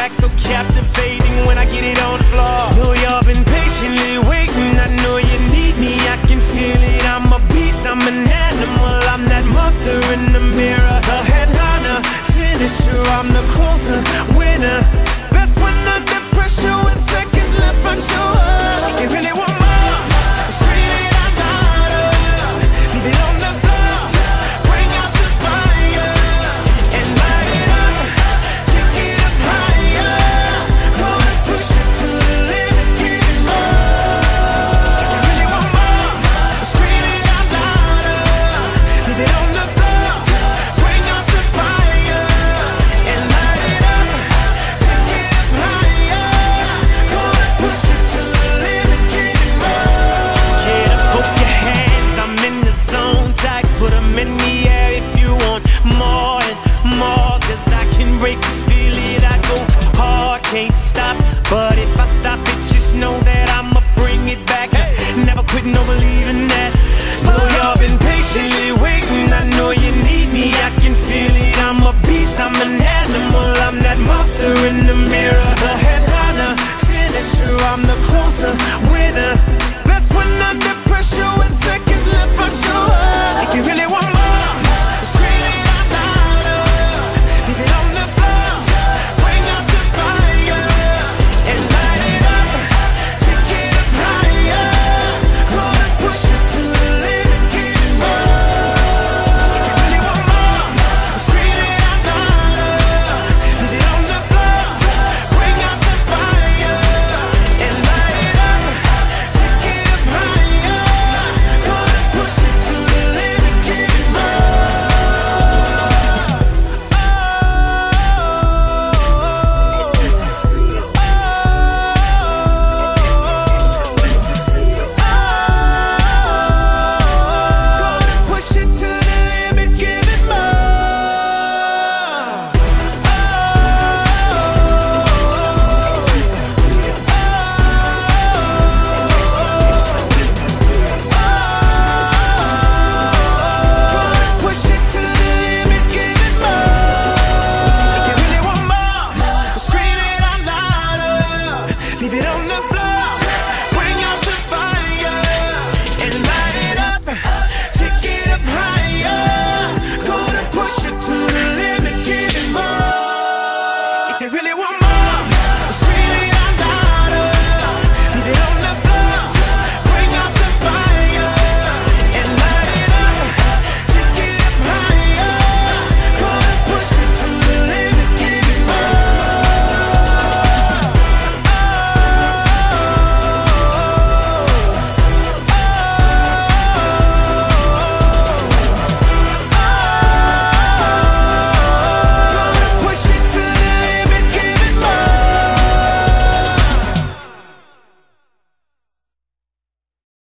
back so captivating when I get it on the floor. Know y'all been patiently waiting, I know you need me, I can feel it. I'm a beast, I'm an animal, I'm that monster in the mirror. The headliner, finisher, I'm the closer, winner. Best when under pressure with seconds left for sure. They really want more, scream it out louder. Leave it on the floor, bring out the fire and light it up, take it up higher. Go and push it to the limit, get it more. They really want more, scream it out louder. Leave it on the floor, bring out the fire and light it up, take it up higher. Go and push it to the limit, get it more. Get up, both your hands, I'm in the zone tight. Put 'em in the air if you want more and more, 'cause I can break it, feel it, I go hard, can't stop. But if I stop it, just know that I'ma bring it back. Never quit, no believing that. Know y'all been patiently waiting, I know you need me, I can feel it. I'm a beast, I'm an animal, I'm that monster in